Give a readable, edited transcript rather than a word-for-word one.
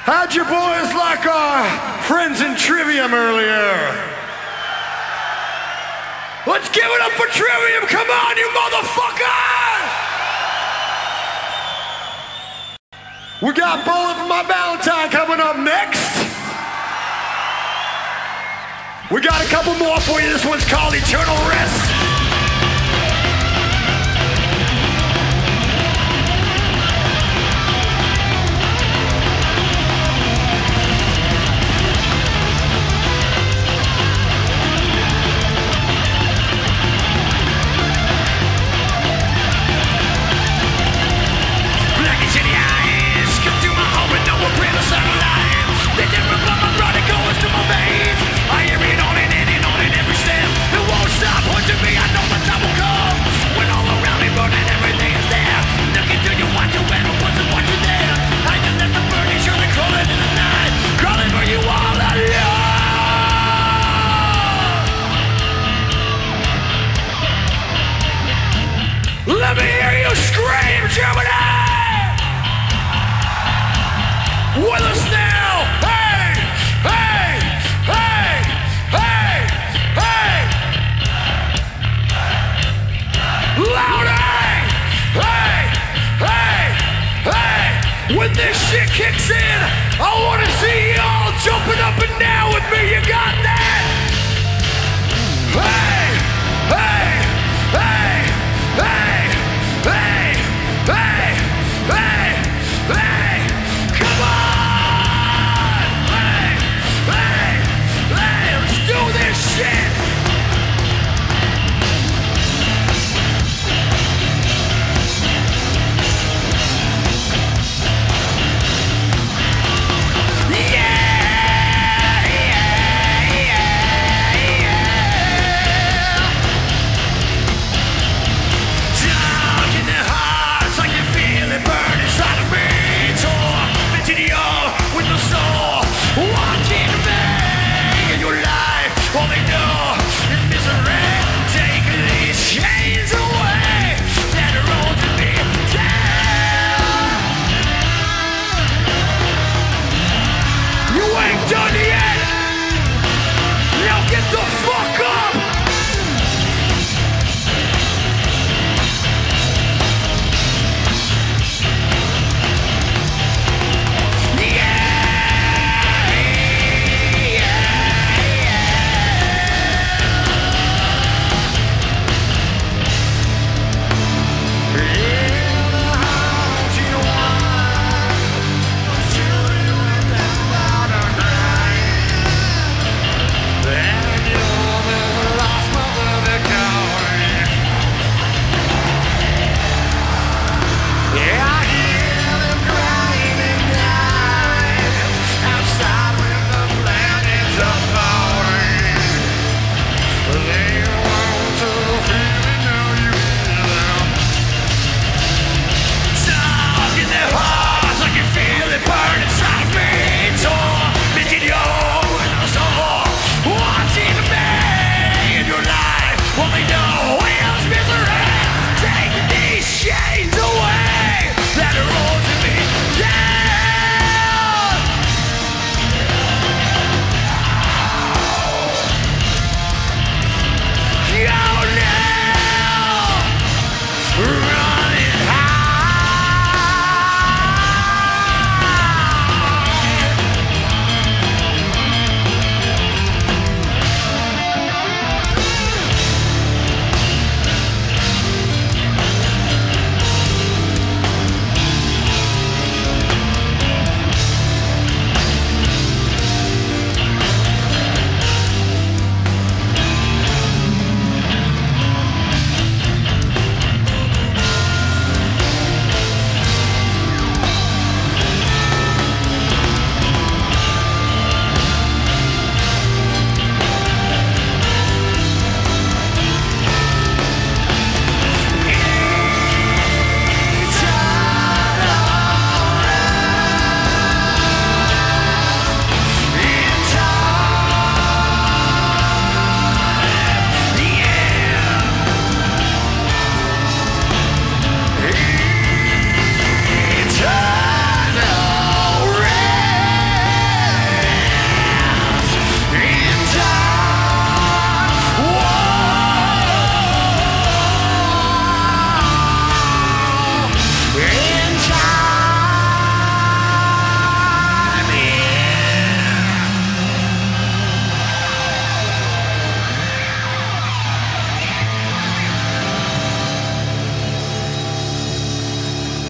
How'd you boys like our friends in Trivium earlier? Let's give it up for Trivium! Come on, you motherfuckers! We got Bullet for My Valentine coming up next. We got a couple more for you. This one's called Eternal Rest. Let me hear you scream, Germany! With us now! Hey! Hey! Hey! Hey! Hey! Louder! Hey! Hey! Hey! When this shit kicks in, I wanna see y'all jumping up and down with me. You got that?